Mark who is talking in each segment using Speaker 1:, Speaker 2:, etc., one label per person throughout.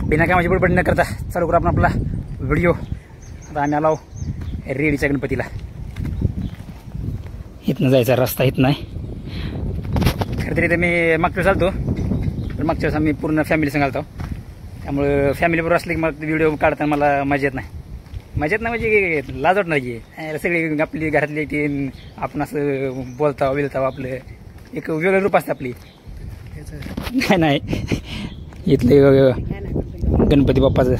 Speaker 1: बिना कामाची बडबड न करता चालू करू आपण आपला व्हिडिओ। आता आम्ही आलो रेडीच्या गणपतीला। इथनं जायचा रस्ता इथं नाही, खरं तरी इथं मी मागच्या वेळेस आलतो, पण मागच्या वेळेस आम्ही पूर्ण फॅमिली संग आलतो, त्यामुळे फॅमिलीबरोबर असले की मग व्हिडिओ काढताना मला मजा येत नाही। मजा येत नाही म्हणजे लाज वाटत नाही, सगळी आपली घरातली टीम आपण असं बोलता बिलता आपलं एक वेगळं रूप असतं आपली। नाही नाही, इथले गणपती बाप्पाचं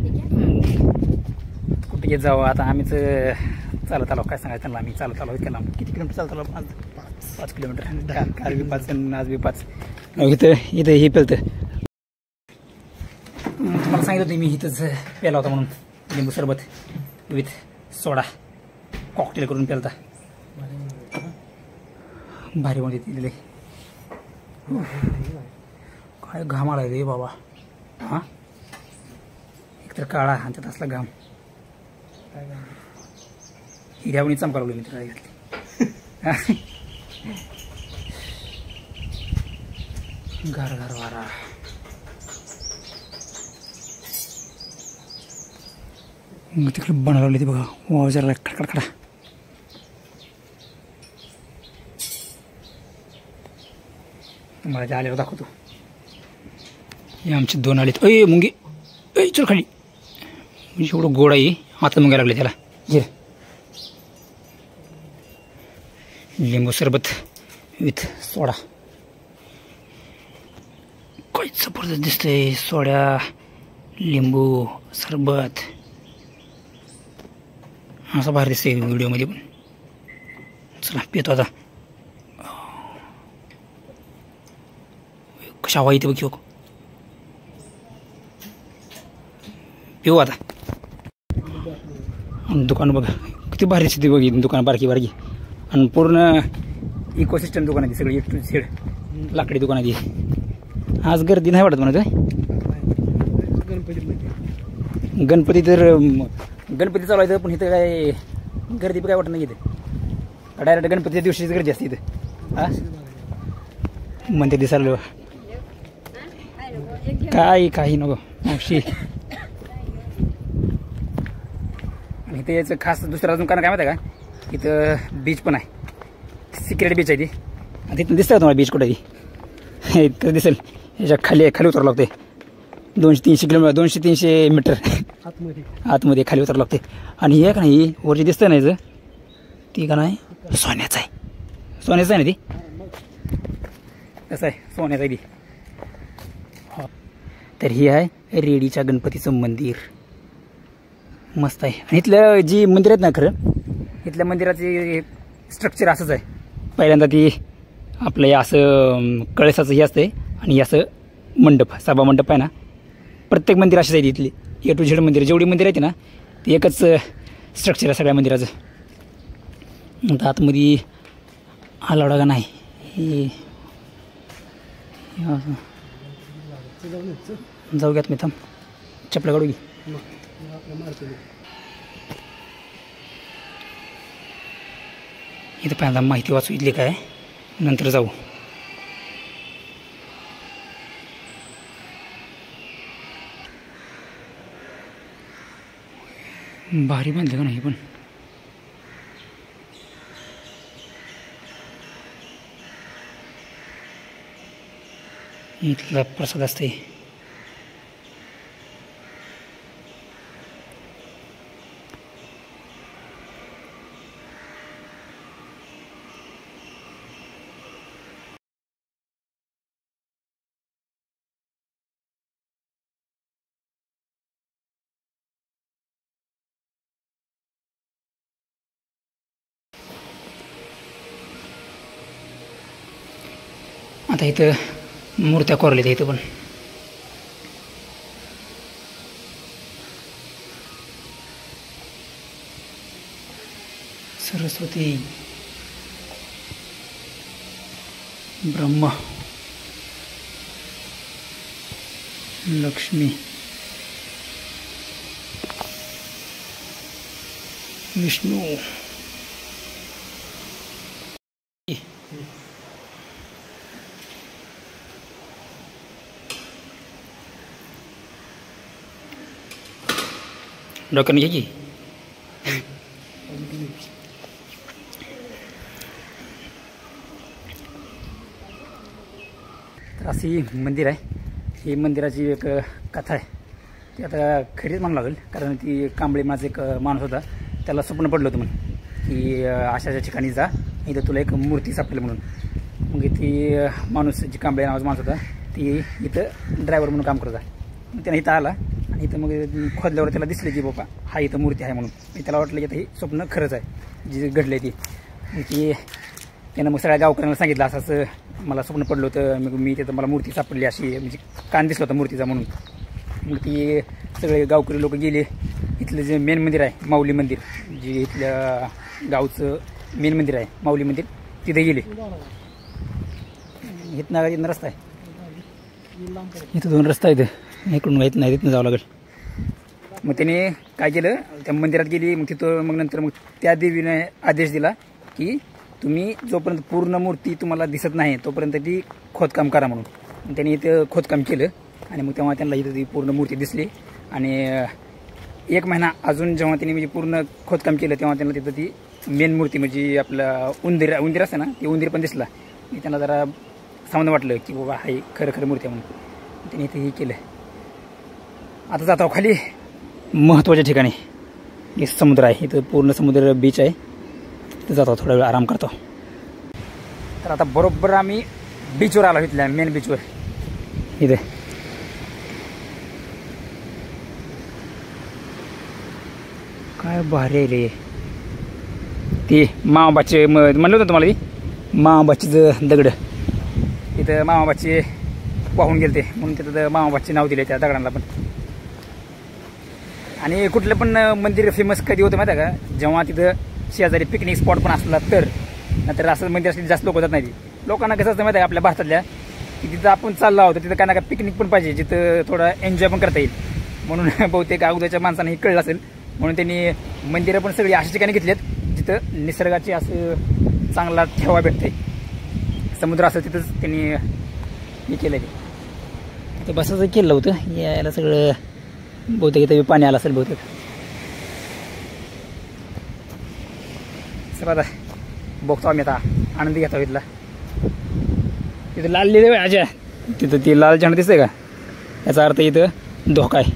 Speaker 1: कुठे घेत जावं आता। आम्हीच चालत आलो, काय सांगायचं त्यांना, आम्ही चालत आलो इतक्या लांब। किती किलोमीटर चालत आलो? 5 किलोमीटर। काल बी 5 आज बी 5। इथं हे पेलतं, तुम्हाला सांगितलं होतं मी इथंच प्याला होता म्हणून, लिंबू सरबत विथ सोडा कॉकटेल करून प्यालता। भारी मध्ये दिले, काय घाम आला रे बाबा। हां, एकतर काळा आणि त्यात असला घाम, हिऱ्यावणी चमकावली मी तिला घेतली। गार गार वारा, तिकडे बनवली ती बघा, वाव जरा खडखडखडा। तुम्हाला ते आल्यावर दाखवतो। हे आमचे 2 आलेत। अय मुंगी, अय चल खाली, म्हणजे एवढं गोड आहे आता मुंग्या लागले त्याला। घे लिंबू सरबत विथ सोडा, काय जबरदस्त दिसतंय। सोडा लिंबू सरबत असं भारी दिसतंय व्हिडिओमध्ये पण। चला पितो आता, कशा हवा येते बघ, पिऊ आता। दुकान बघा किती भारी दिसते बघ, दुकान बारकी बारकी आणि पूर्ण इकोसिस्टम दुकान आहे सगळी, एक टू झेड लाकडी दुकान आहे। आज गर्दी नाही वाटत म्हणत, गणपती तर गणपती चालू आहे पण इथं काय गर्दी काय वाटत नाही इथं, डायरेक्ट गणपतीच्या दिवशीच गर्दी असते इथं। हा म्हणते दिसायला काही नको मावशी। आणि इथे याचं खास दुसरं अजून कारण काय माहिती आहे का, इथं बीच पण आहे, सिक्रेट बीच आहे ती। आणि तिथून दिसतं तुम्हाला बीच कुठे ती, इतकं दिसेल। याच्या खाली उतरावं लागते, 200-300 किलोमीटर, 200-300 मीटर आतमध्ये खाली उतरावं लागते। आणि हे का नाही वरची दिसतं नाही ती का नाही सोन्याचं आहे, सोन्याचं आहे ना ती, कसं आहे सोन्याचं आहे ती। तर ही आहे रेडीच्या गणपतीचं मंदिर, मस्त आहे। आणि इथलं जी मंदिर आहेत ना, खरं इथल्या मंदिराचे स्ट्रक्चर असंच आहे। पहिल्यांदा ती आपलं असं कळसाचं हे असते आणि असं मंडप, सभा मंडप आहे ना, प्रत्येक मंदिर अशीच आहे इथली। ए टू झेड मंदिर, जेवढी मंदिर आहेत ना ती एकच स्ट्रक्चर आहे सगळ्या मंदिराचं। आता आतमध्ये आलावडा का नाही, जाऊयात मी, थांब चपला काढू की। इथं पहिल्यांदा माहिती वाचू इथली काय, नंतर जाऊ। भारी बांधले का नाही पण, इथला प्रसाद असते। आता इथं मूर्त्या कोरल्यात इथं पण, सरस्वती, ब्रह्मा, लक्ष्मी, विष्णू, डोक्याने घे की. तर अशी मंदिर आहे. ही मंदिराची एक कथा आहे. ती आता खरीच म्हणावं लागेल, कारण ती कांबळे माझा एक माणूस होता, त्याला स्वप्न पडलं होतं म्हणून की अशाच्या ठिकाणी जा, इथं तुला एक मूर्ती सापडेल म्हणून. मग ती माणूस जी कांबळे नावाचा माणूस होता ती इथं ड्रायव्हर म्हणून काम करत होता. मग त्यानं इथं आला आणि इथं मग खोदल्यावर त्याला दिसले की बाबा हा इथं मूर्ती आहे म्हणून. त्याला वाटलं की आता हे स्वप्न खरंच आहे जे घडलं आहे ती. मग ती त्यानं मग सगळ्या गावकऱ्यांना सांगितलं असं असं मला स्वप्न पडलं होतं, मग मी तिथं मला मूर्ती सापडली अशी, म्हणजे कान दिसला होता मूर्तीचा म्हणून. मग ती सगळे गावकरी लोक गेले. इथलं जे मेन मंदिर आहे माऊली मंदिर, जे इथल्या गावचं मेन मंदिर आहे माऊली मंदिर, तिथे गेले. इथनं रस्ता आहे, इथं 2 रस्ता आहेत, इकडून माहीत नाही, तिथनं जावं लागेल. मग त्याने काय केलं, त्या मंदिरात गेली. मग तिथं मग नंतर मग त्या देवीने आदेश दिला की तुम्ही जोपर्यंत पूर्ण मूर्ती तुम्हाला दिसत नाही तोपर्यंत ती खोदकाम करा म्हणून. त्यांनी इथं खोदकाम केलं आणि मग तेव्हा त्यांना इथं ती पूर्ण मूर्ती दिसली. आणि 1 महिना अजून जेव्हा त्यांनी म्हणजे पूर्ण खोदकाम केलं तेव्हा त्यांना तिथं ती मेन मूर्ती म्हणजे आपलं उंदीर असते ना, ती उंदीर पण दिसला. त्यांना जरा समाधान वाटलं की बाबा हाय खरं मूर्ती आहे म्हणून. त्यांनी इथे हे केलं. आता जातो खाली महत्त्वाच्या ठिकाणी. हे समुद्र आहे, इथं पूर्ण समुद्र बीच आहे. तिथं जातो, थोडा वेळ आराम करतो. तर आता बरोबर आम्ही बीचवर आलो, इथल्या मेन बीचवर. इथे काय भारी आहे रे. ती मामाबाचे म्हणलं होतं तुम्हाला, ती मामाबाचीचं दगड. इथं मामाबाचे वाहून गेले ते म्हणून तिथं मामाबाचे नाव दिले त्या दगडांना पण. आणि कुठलं पण मंदिर फेमस कधी होतं माहिती आहे का, जेव्हा तिथं शेजारी पिकनिक स्पॉट पण असला तर. नंतर असं मंदिर असले जास्त लोक जात नाही. लोकांना कसं असतं माहिती आहे आपल्या भारतातल्या, की तिथं आपण चाललो आहोत तिथं काय ना काय पिकनिक पण पाहिजे, जिथं थोडा एन्जॉय पण करता येईल. म्हणून बहुतेक अगोदरच्या माणसांना हे कळलं असेल, म्हणून त्यांनी मंदिरं पण सगळी अशा ठिकाणी घेतलीत जिथं निसर्गाची असं चांगला ठेवा भेटते. समुद्र असं तिथंच त्यांनी हे केलं. ते बसायचं केलं होतं, यायला सगळं बहुतेक इथं पाणी आलं असेल बहुतेक. सर आता बघतो आम्ही, आता आनंद घेतो इथला. तिथं लाल लिहिलं आहे अजय, तिथं ती लाल झेंडा दिसतंय का, याचा अर्थ इथं धोका आहे.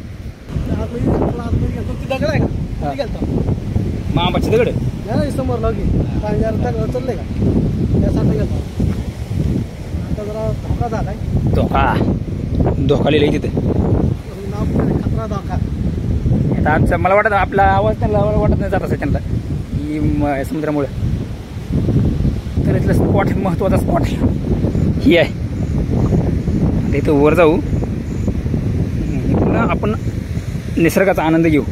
Speaker 1: मामाबाची दगड
Speaker 2: समोर लावली चाललंय का त्यासाठी गेलो. आता जरा धोका झालाय,
Speaker 1: धोका लिहिलंय तिथं.
Speaker 2: खतरा धोका.
Speaker 1: आता आमचं मला वाटत आपला आवाज त्यांना वाटत नाही जात असेल त्यांना की समुद्रामुळे. तर इथलं स्पॉट महत्त्वाचा स्पॉट ही आहे. आता इथं वर जाऊ, आपण निसर्गाचा आनंद घेऊ.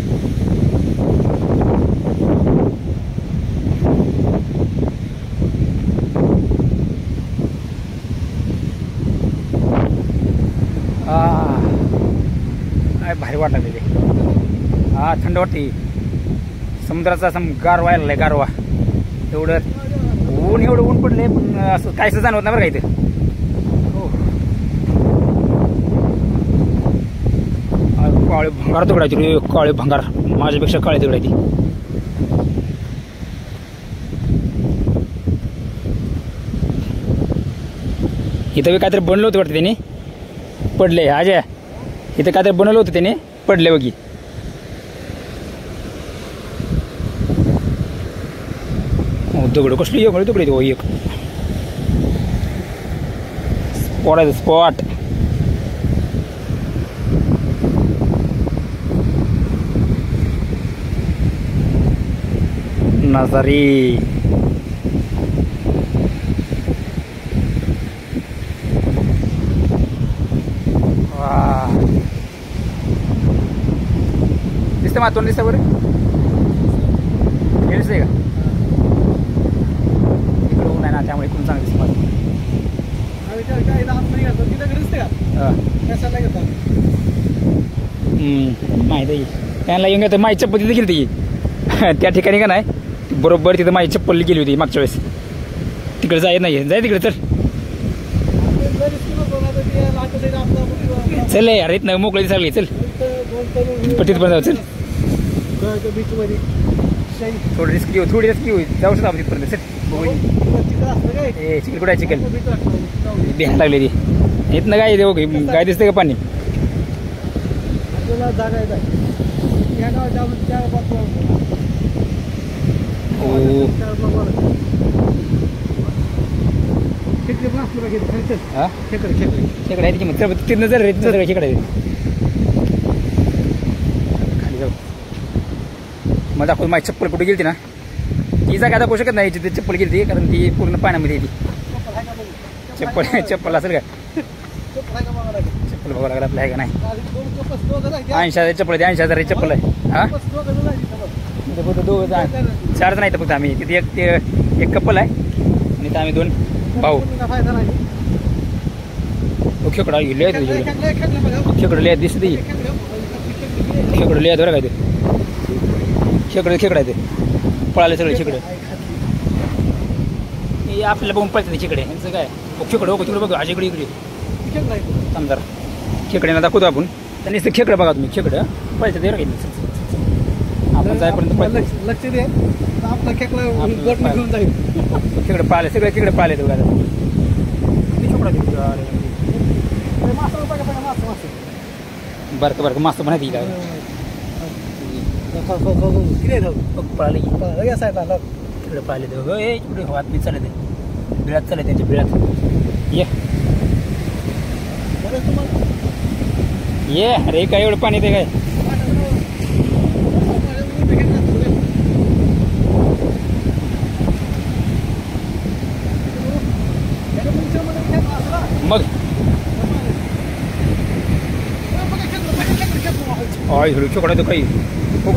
Speaker 1: काय भारी वाटलं तिथे. थंड वाटते. समुद्राचा असं गारवा यायला गारवा. एवढं ऊन पडले पण असं काहीच जाणवत नाही बरं का इथं. हो, काळे भंगार दगडायची रे, काळे भंगार. माझ्यापेक्षा काळे दगडायची. इथं बी काहीतरी बनलं होतं वाटतं त्याने, पडले. अजय इथं काहीतरी बनवलं होतं त्याने, पडले बघी. दगड कसली एक दगड येतो एक स्पॉट आहे स्पॉट. नजारी दिसतं मा, तोंड दिसतं बरं, हे दिसतंय का? इकडं ऊन आहे ना त्यामुळे इकडून चांगलं दिसतं मला. माहिती आहे त्यांना येऊन घेतं. माझी चप्पल तिथे गेली ती त्या ठिकाणी का नाही, बरोबर तिथं माझी चप्पल गेली होती मागच्या वेळेस. तिकडे जायचं नाही, जाय तिकडे. चल चल यार, इथनं मोकळी दिसायला चल, तिथपर्यंत जाऊ चल.
Speaker 2: बीच मध्ये
Speaker 1: थोडी रिस्की होईल, थोडी रिस्की होईल. जाऊ शकतो आपण तिथपर्यंत. ए चिखल कुठे आहे? चिखल बिहार लागली ती. इथनं काय येते बघ, काय दिसते का पाणी?
Speaker 2: जागा
Speaker 1: खेकडे आहे की मग तिथनं जर सगळं खेकडे आहे. खाली जाऊ मग दाखवतो. माझी चप्पल कुठे गेली ना, ती जागा दाखवू शकत नाही जिथे चप्पल गेली ती, कारण ती पूर्ण पाण्यामध्ये येते. चप्पल असेल का? चप्पल बघावं लागलं आपलं आहे का नाही. 80,000 चप्पल आहे, 80,000 चप्पल आहे. हा फक्त 2 4 जण आहेत फक्त आम्ही. तिथे एक कपल आहे आणि आम्ही 2 भाऊ. खेकडा लिहाय खेकडं लिहाय दिसते. खेकडं लिहाय बरं काय ते खेकडा आहे ते. पळाले सगळे खेकडं. हे आपल्याला बघून पळते खेकडे. यांचं काय खेकडं हो तिकडे बघा. आज इकडे समजा खेकड्यांना दाखवतो आपण. त्यांनी खेकडं बघा तुम्ही. खेकडं पळते ते आपण जायपर्यंत
Speaker 2: लक्ष दे. आपला खेकडा घेऊन जाईल.
Speaker 1: खेकडं पाहिले सगळे खेकडे पाहिले बघा. बरं बरं मस्त म्हणायची काय पळाले तिकडे पाहिले तिकडे हात मी चालत आहे. बिळात चालत त्यांच्या बिळात. ये अरे काय एवढं पाणी ते काय. मग खेकडा तो काही खूप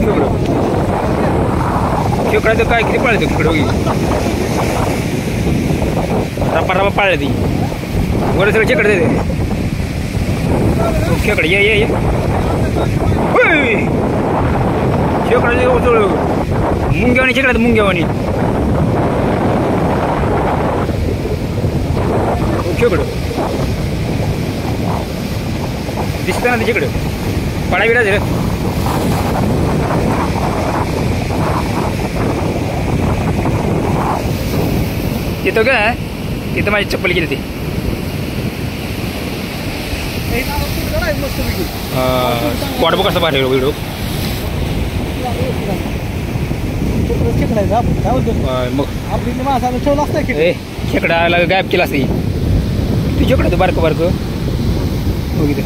Speaker 1: खेकडा तो काय किती पाळले खेकडं होई. रपा पाळले ती वर सगळं खेकडे देते. खेकडे ये खेकडा मुंग्यावानी खेकडा मुंग्यावानी खेकडं दिसतं ना तिकडं. पाडा बिडा झालं. तिथं काय तिथं माझी चप्पल गेली ती. वाट बघ कसं बाहेर व्हिडिओ. मग खेकडाला गायब केला असते. तू खेकडा बारकं बारकं बघितलं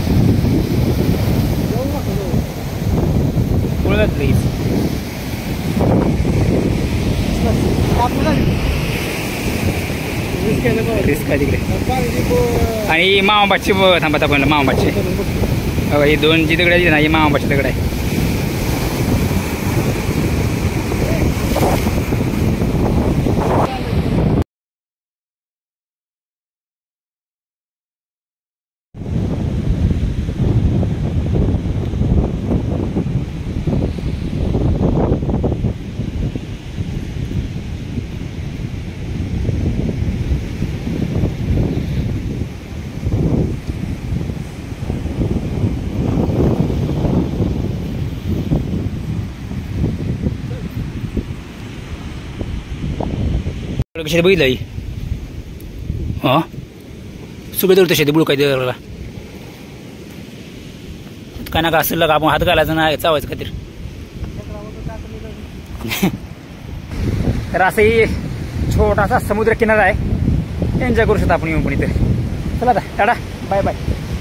Speaker 1: रिस्क आहे तिकडे. आणि मामाबादचे थांबत आपण. मामाबादचे हे 2 जी दगड आहेत ना, हे मामाबादचे दगड आहे. कशा बघितलं हां सगळे दौड तसे बुळ काय द्यायला काय ना का असेल का आपण हात घालायचं ना चावायचं खातीर. तर असंही छोटासा समुद्र किनारा आहे. एन्जॉय करू शकता आपण येऊन पण इथे. चला आता टाटा बाय बाय.